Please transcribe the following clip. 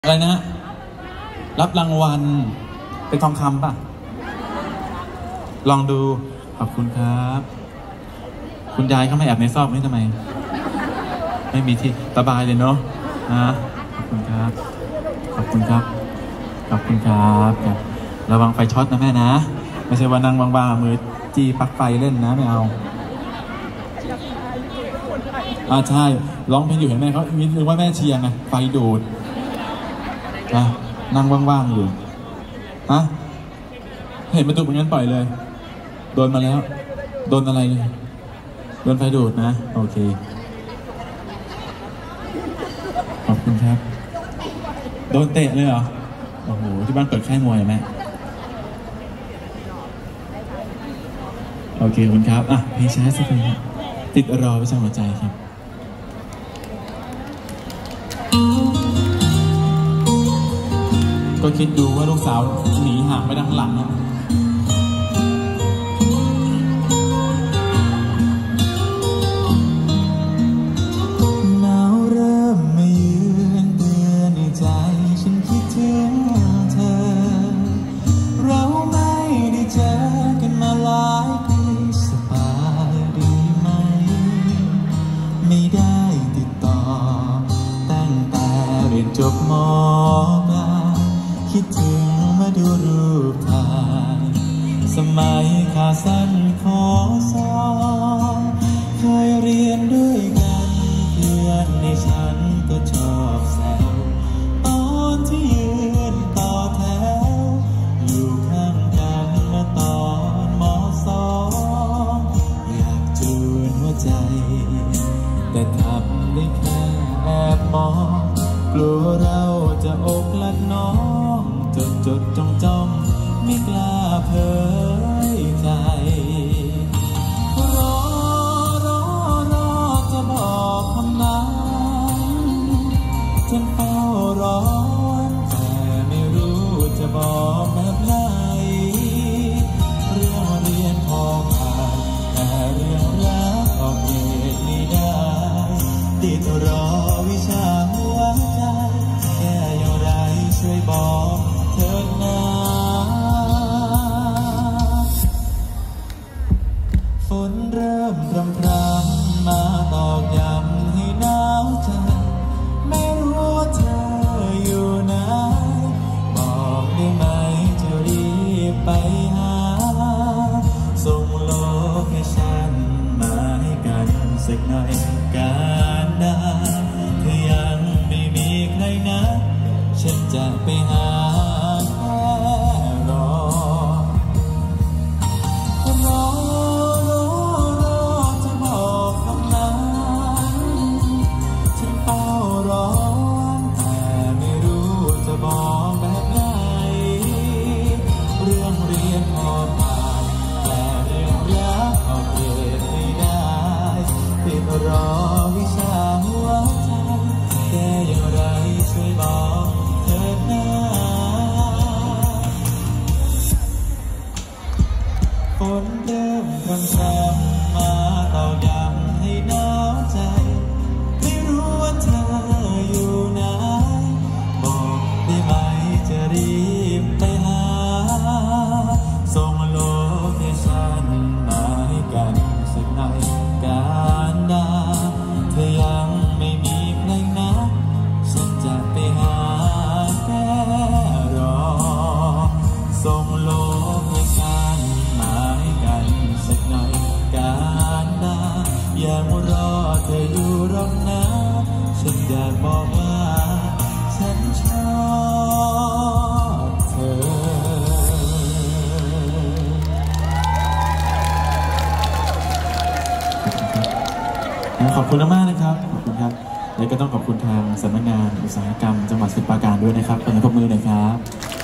อะไรนะรับรางวัลเป็นทองคำป่ะลองดูขอบคุณครับคุณยายเขาไม่แอบในซอกนี่ทำไมไม่มีที่สบายเลยเนาะขอบคุณครับขอบคุณครับขอบคุณครับระวังไฟช็อตนะแม่นะไม่ใช่ว่านั่งว่างๆมือจี้ปลั๊กไฟเล่นนะไม่เอาใช่ร้องเพลงอยู่เห็นไหมเขามีนึกว่าแม่เชียร์ไงไฟดูดนั่งว่างๆอยู่เห็นประตูเป็นงั้นปล่อยเลยโดนมาแล้วโดนอะไรโดนไฟดูดนะโอเคขอบคุณครับโดนเตะเลยเหรอโอ้โหที่บ้านเปิดค่ายมวยไหมโอเคขอบคุณครับเพลงช้าสักเพลงติดรอไว้ช่างหัวใจครับก็คิดดูว่าลูกสาวหนีห่างไปด้านหลังหนาวเริ่มมาเยือนเตือนในใจฉันคิดถึงเธอเราไม่ได้เจอกันมาหลายปีสบายดีไหมไม่ได้ติดต่อตั้งแต่เรียนจบม.คิดถึงมาดูรูปถ่ายสมัยขาสั้นขอสองเคยเรียนด้วยกันเพื่อนในฉันก็ชอบแซวตอนที่ยืนต่อแถวอยู่ข้างกันมาตอนม.สองอยากจูนหัวใจแต่ทำได้แค่แอบมองกลัวเราจะอกลักน้องจดจ้องไม่กล้าเผยใจรอจะบอกคำนั้นฉันเฝ้ารอแต่ไม่รู้จะบอกแบบไหนเรื่องเรียนพอผ่านแต่เรื่องรักออกเกรดไม่ได้ติดรอวิชาหัวใจแค่อย่างไรช่วยบอกเถิดนะฝนเริ่มพรำมาตอกย้ำให้หนาวใจไม่รู้ว่าเธออยู่ไหนบอกได้ไหมจะรีบไปหาส่งโลเคชั่นมาให้กันสักหน่อยการได้เธอยังไม่มีใครนะฉันจะไปหาจะบอกคำนั้นฉันเฝ้ารอแต่ไม่รู้จะบอกแบบไหนเรื่องเรียนพอผ่านแต่เรื่องรักออกเกรดไม่ได้ติดรอวิชาหัวใจแค่อย่างไรช่วยบอกเถิดนะฝนเริ่มพรำมาตอกย้ำให้หนาวใจไม่รู้ว่าเธออยู่ไหนบอกได้ไหมจะรีบไปหาส่งโลเคชั่นมาให้กันสักหน่อยการได้เธอยังไม่มีใครนะฉันจะไปหาแค่รอส่งโลเคชั่นมาให้กันสักหน่อยการได้ยังรอเธออยู่หรอกนะฉันอยากบอกว่าฉันชอบเธอขอบคุณมากนะครับขอบคุณครับและก็ต้องขอบคุณทางสำนักงานอุตสาหกรรมจังหวัดสมุทรปราการด้วยนะครับขอปรบมือหน่อยครับ